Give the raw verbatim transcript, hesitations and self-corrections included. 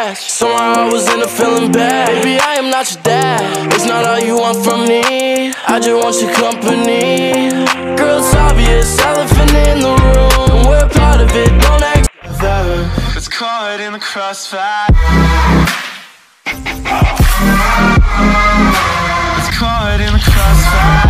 attached. Somehow I was in a feeling bad. Baby, I am not your dad. It's not all you want from me, I just want your company. Girl, it's obvious, elephant in the room. We're part of it, don't act together. It's caught in the crossfire. It's caught in the crossfire.